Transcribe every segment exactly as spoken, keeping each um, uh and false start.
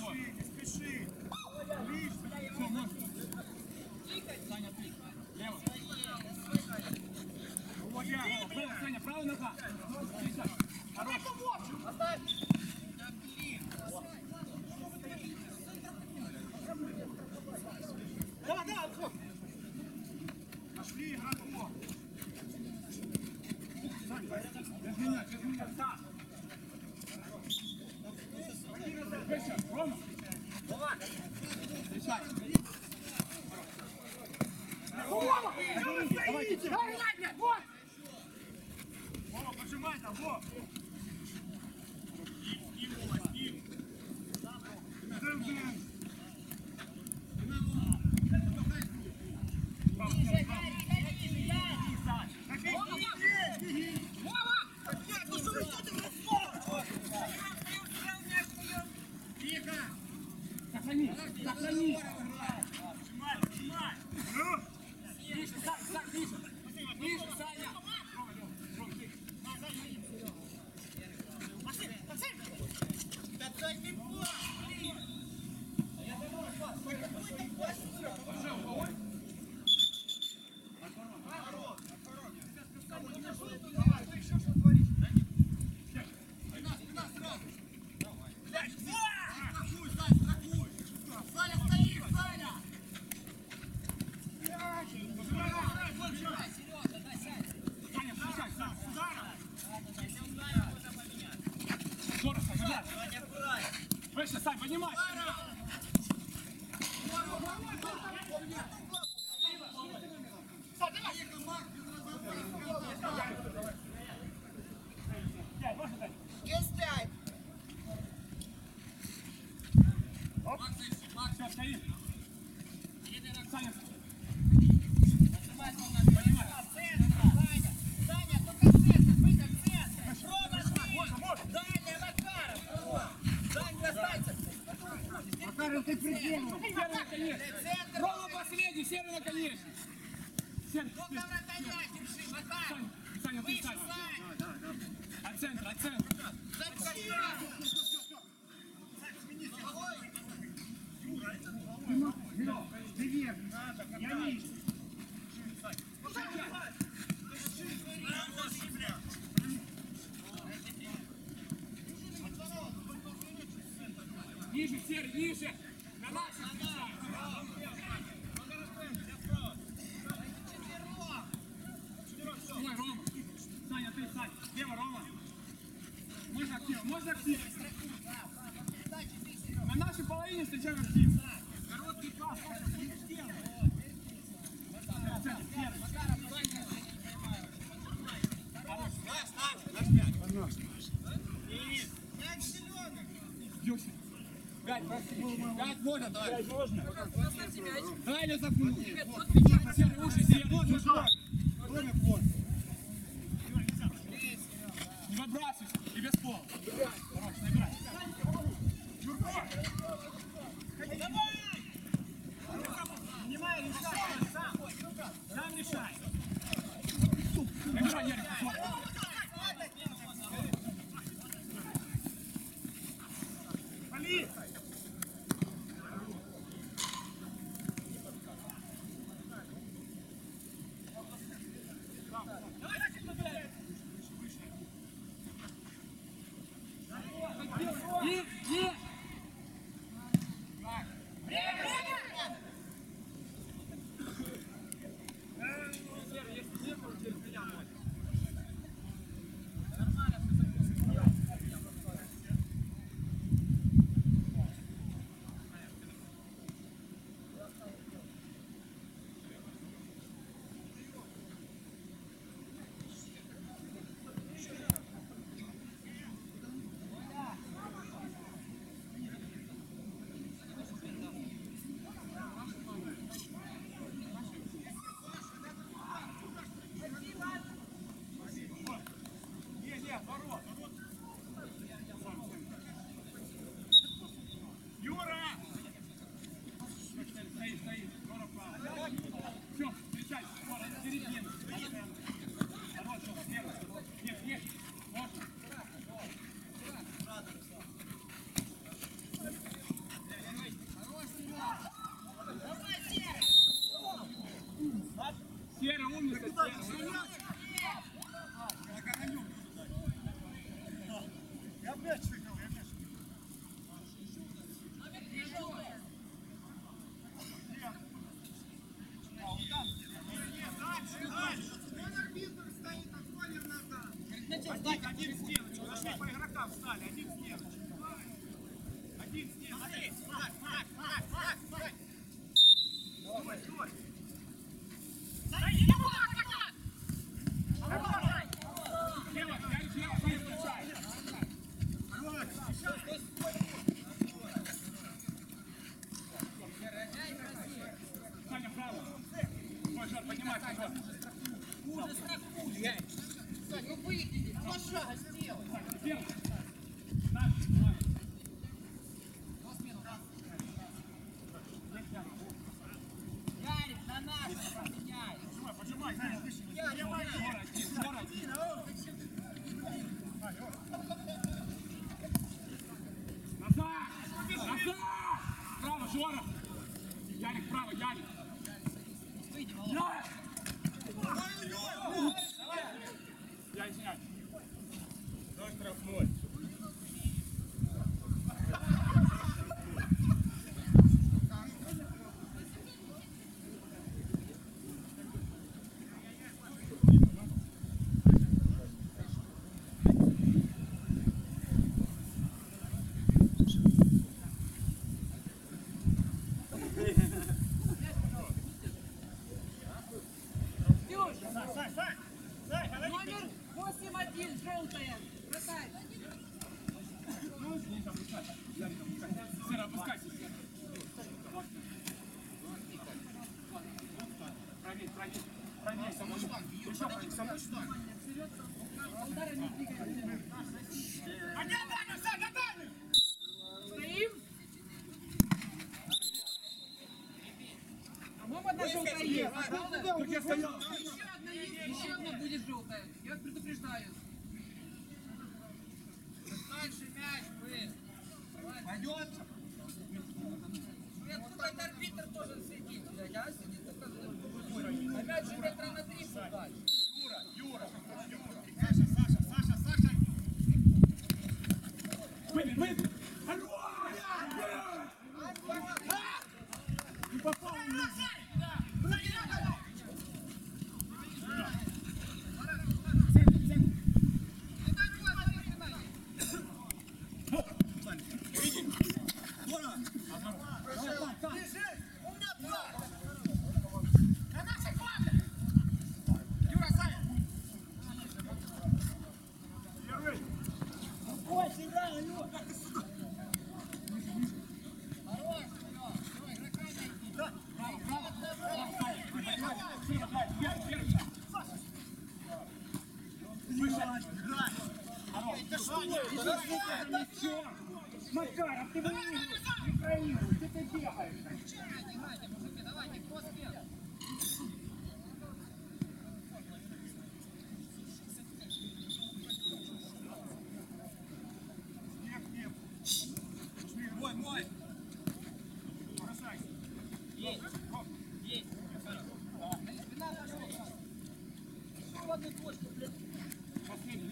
спеши, не спеши. Все, можно. Саня, ты. Лево. Саня, правая нога. Хорош. Оставь. Давай, давай, отход. Пошли игроков. Саня, без меня, без меня, Саш. Рома. Давай. Решай. Рома, что вы стоите? Давай, вот. Рома, поджимай там, вот. Ким, Ким, Ким. Сохрани, сохрани. Сжимай, сжимай. Тише, Саня, тише. Тише, Саня. Выше, Сань, поднимай! Есть пять! Оп! Все, стоит! Саня! Поднимай! Саня, только центр, выйди в центр! Рома, ты! Даня, Макаров! Даня, останься! Макаров, ты придумал! Серый наконечник! Рома последний, серый наконечник! Серый, Только вратаря держи, Макаров! Саня, ты, Саня! От центра, от центра! Юра, привет! Я вижу! Ниже, Серый, ниже! На наших встречаем! Стой, Рома! Саня, ты, Саня! Лево, Рома! Можно активно, можно активно! На нашей половине встречаем активно! Короткий пас! Пять, пять можно, давай. Пять можно. Дай я запну. Серый, уши, серый. Время вход. Не выбрасывайся и без пола. Хорош, набирай. Давай! Принимай, решай. Сам. Сам решай. Набирай, Ярик, посмотри. Пали! Come on. Жора! Ярик, право, Ярик! Ярик! Я извиняюсь. Давай штрафной. Номер восемь один, желтая. Бросай. Сера, опускайся. Проверь, проверь. Проверь, со мной штанг. Еще проверь, со мной штанг. Удара не двигай. Один, Даня, все, готовы! Стоим. По-моему, одна желтая есть. Правда? Как я стоял? Еще одна есть, еще одна будет желтая. Я вас предупреждаю. Дальше мяч, вы. Пойдет? Нет, тут этот арбитр тоже сидит, блядь, а? Сидит только... А мяч же метра на три дальше. Юра, Юра, Юра. Саша, Саша, Саша, Саша. Мы, мы. Не попал. Макаров, ты не проигрываешь, что ты делаешь? Давайте, кто спел? Мой, мой. Бросайся. Есть. Есть. Спина пошла. Еще одну точку, блядь. Последний.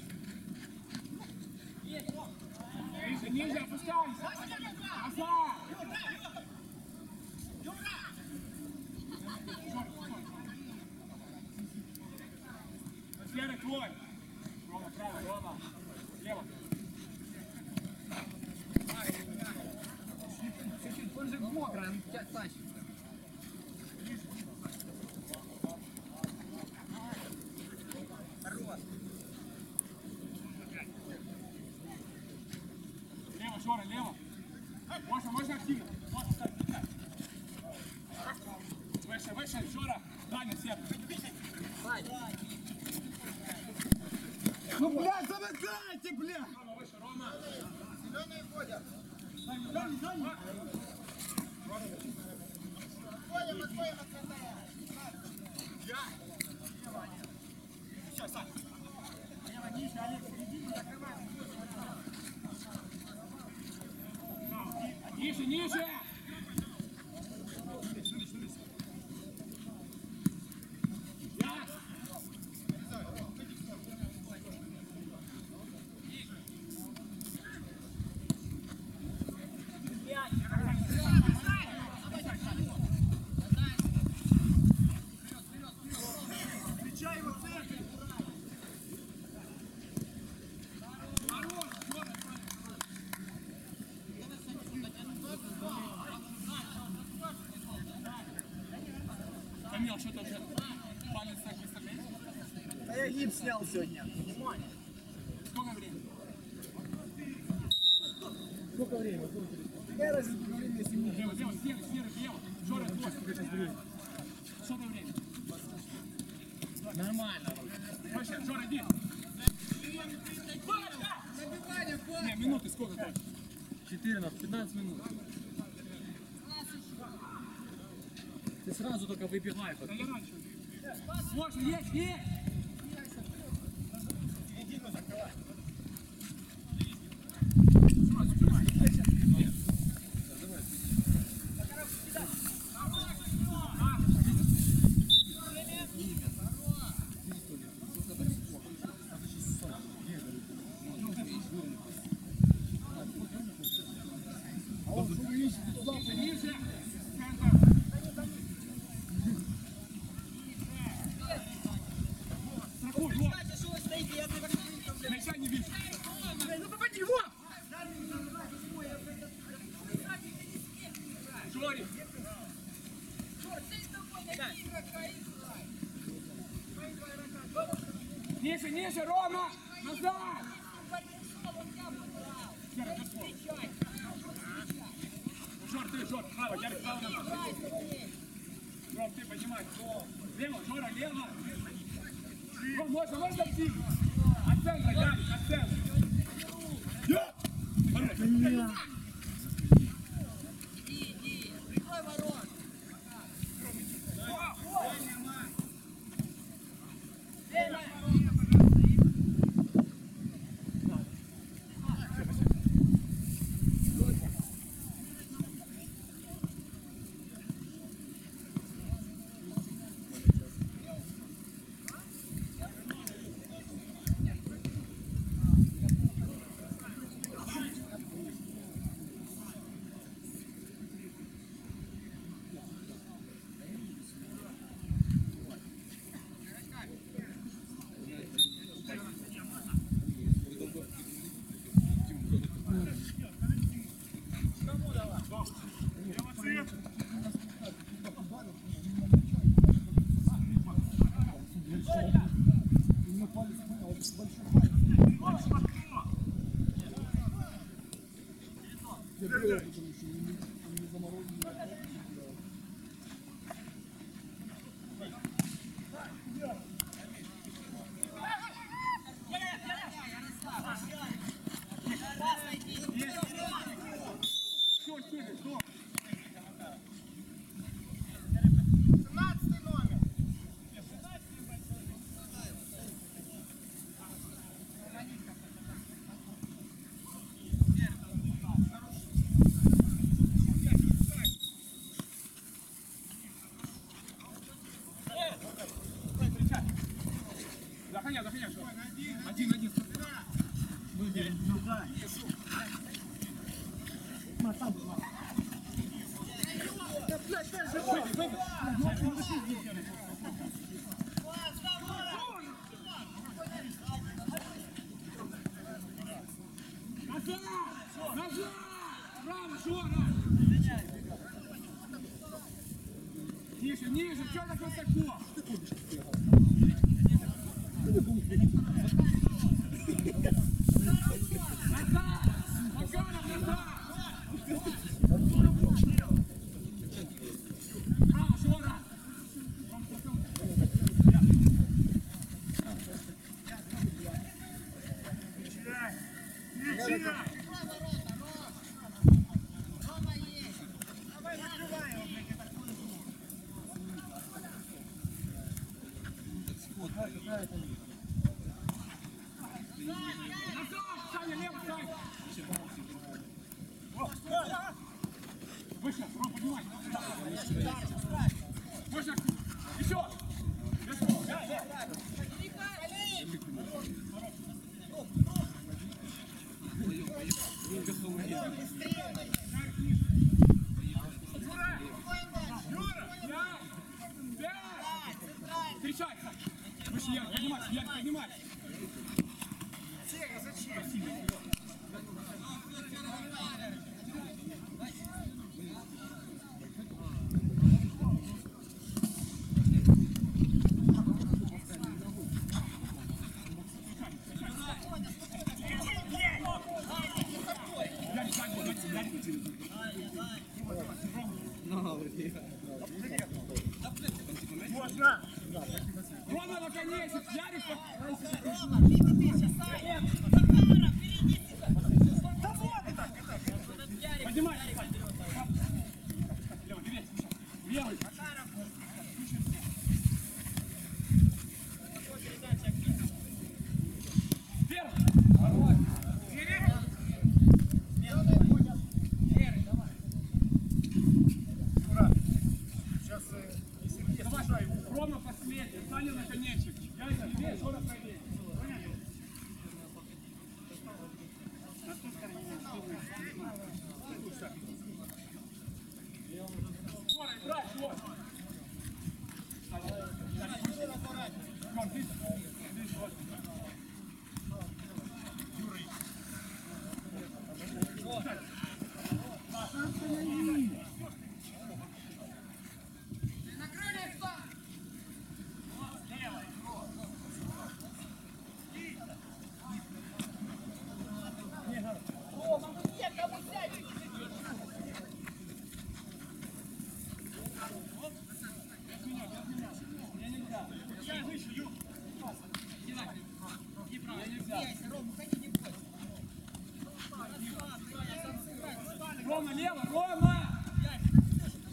Есть. Ниже, ниже, опускайся. Назад. Серый твой. Рома, право, Рома. Лево. Он же мокрый, он тебя тащит. Хорош. Лево, Жора, лево. Можно, можно активно. Можно стать. Выше, выше, Жора. Даня, сет. Ну, блядь, замыкайте, блядь! Рома, выше, Рома. Зеленые ходят. Даня, Даня, Даня. Отходим, отходим от вратаря. Я. Сейчас, Сань. Лево, ниже, Олег, середину закрывай. Ниже, ниже! Я! Встречай его в центре! Хорош, Жора! Камил, что там уже? Палец так выставляешь? А я гипс снял сегодня. Внимание. Сколько времени? Сколько времени? Какая разница времени, если не Лево, лево, серый, серый, лево. Жора, твой. Что там время? Нормально. Вообще, Жора, иди. Не, минуты сколько точно? четырнадцать, пятнадцать минут. Ты сразу только выбегай. Да я раньше. Можно, есть, есть! Сразу, снимай. он чтобы ищет туда, Ниже. Страхуй, вот. Бачиш, що ви стоїте, я тебе кажу, блядь. Мяча не вижу. Ну попади, вот. Жорик. Ниже, ниже, Рома! Назад! Жор, ты, Жор, право, Ярик, право назад. Ром, ты поднимай. Лево, Жора, лево. Ром, можно, можно идти. От центра, Ярик, от центра. Я! Іди, іди, прикрой ворот. у него палец понял, большой палец. Я говорю, потому что он не заморозил. Что, что, что? Заходи, заходи, что? Один, один. Назад! Назад! Право, Жора! Ниже, ниже, что так высоко? Назад! Макаров, назад! Право, Жора! Назад! Саня, лево, Саня! Выше, Ром, поднимай! Выше! Еще! Встречай! Выше, Ян, поднимай, Ян, поднимай! Рома, наконец-то! Ярик, Рома, ты, ты, ты, сейчас, Саня. Макаров, впереди тебя. Да вот ты так. поднимай! Левый, дверь! Левый! Рома последний, Саня наконечник. Я это левее, Жора правее. Понятно?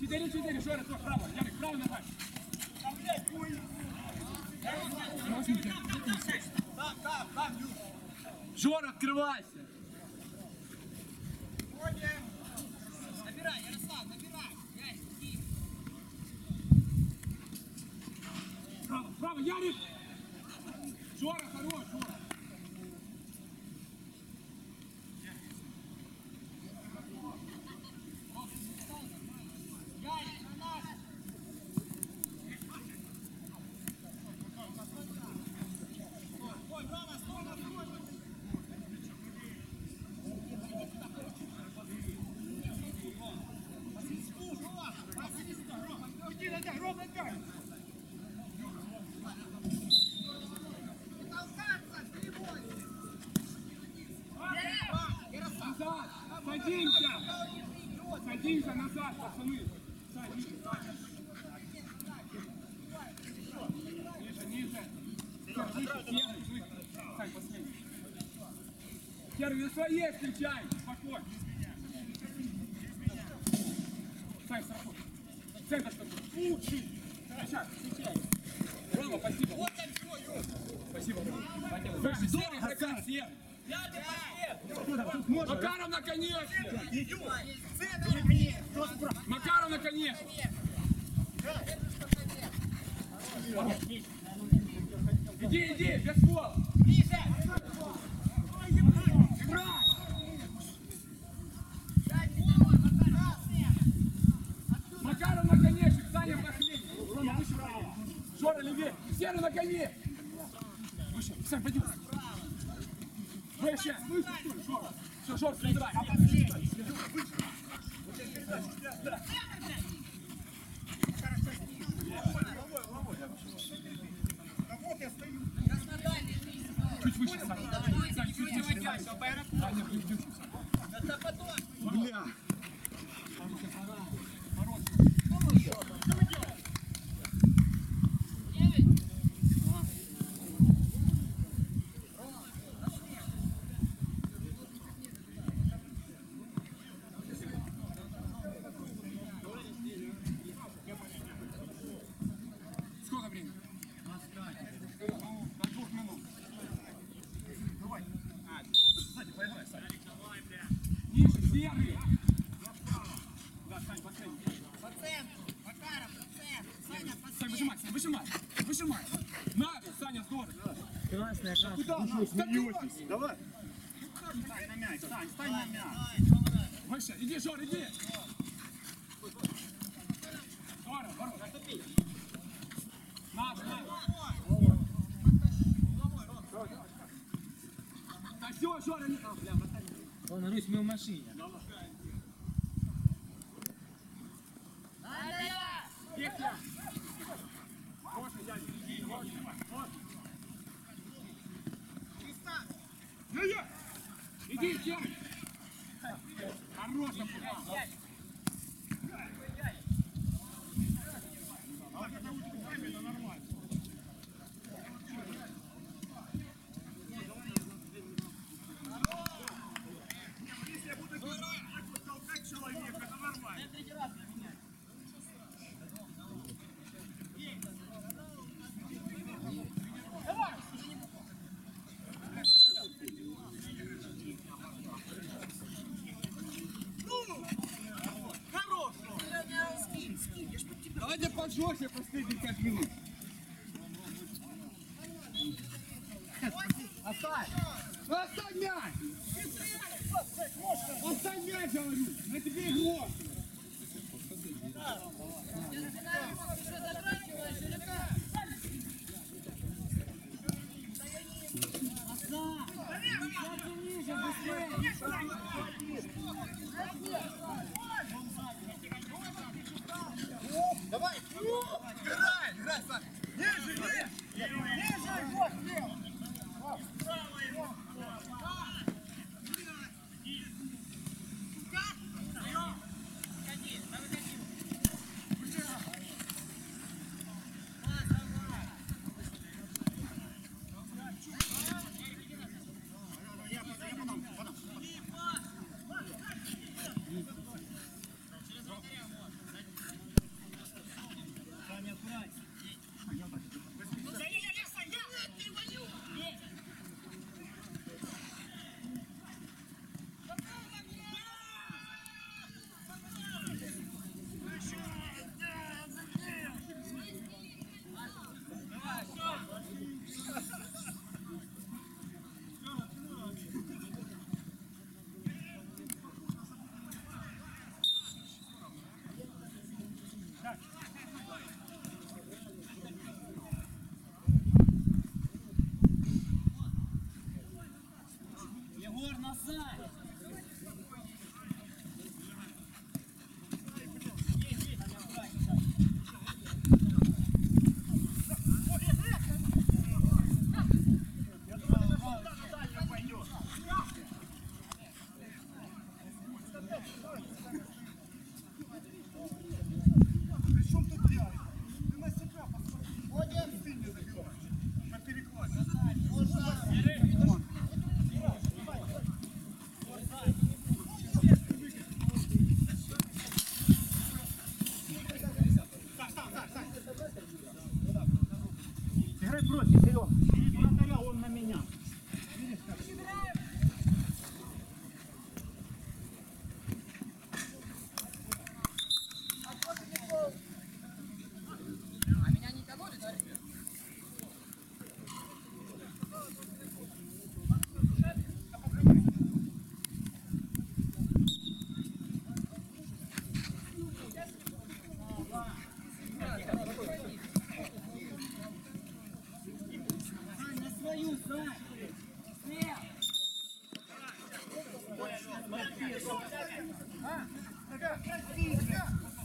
четыре-четыре, Жора, то право, Ярик, право нога. Жора, открывайся. Набирай, Ярослав, набирай. Ярик, иди. Право, право, Ярик. Жора, хорош, Жора. Ярик, на нас. Ой, Рома, стой, стой. Иди, Надя, ровно тягай. Назад, садимся. Садимся назад, пацаны. Сань, ниже, Сань. Ниже, ниже. Все, выше, первый, выше. Сань, последний. Первый, на своей встречай. Спокойно. Сань, страхуй. Центр такой. Лучший. Сейчас, встречай. Рома, спасибо. Вот там все, Юр. Спасибо. Выше, серый игрока, серый. Пятый пакет. Макаровна, конечно. Центр, наконец. Макаровна, конечно. Иди, иди, без слов. Ниже. Играй. Макаровна, конечно. Саня, последний. Рома, выше право. Жора, левее. Серый на коне. Выше. Сань, пойдем. Выше. Выше, что ли, Жора. Все, Жора, собирай. Чуть выше, Саня. Саня, чуть выше. Саня, включи. Это потом. Бля. Сколько времени? До двух минут. Давай. А, сзади, поиграй, Саня. Ниже, серый. Да, Сань, последний. По центру. Макаров, по центру. Саня, по Сань, выжимай, Сань, выжимай. Выжимай. Нави, Саня, здорово. Красная шашка. Куда? Вы что, смеетесь? Давай. Стань на мяч, Сань, стань на мяч. Выше, иди, Жор, иди. Здорово, здорово. Наш, наш. Да все, Жора, не... А, бля, мотали. Он, Русь, мы в машине. Есть я. Можно, я. Можно, можно. Я-я. Иди, Серый. Хорошая пуля. Давайте пожестче последние пять минут. Оставь! Ну оставь мяч! Оставь мяч, говорю! На тебе игрок! Давай! Играй! Играй, Сань! Ниже, ниже! Ниже! Вот, слева! Сань. Причем тут я? Ты на себя посмотри. Ты не забиваешь. На перекладе. Играй против, Серега. Вратаря, он на меня. А меня не кололи, да? Сань, на свою, Сань! Смел! Красиво.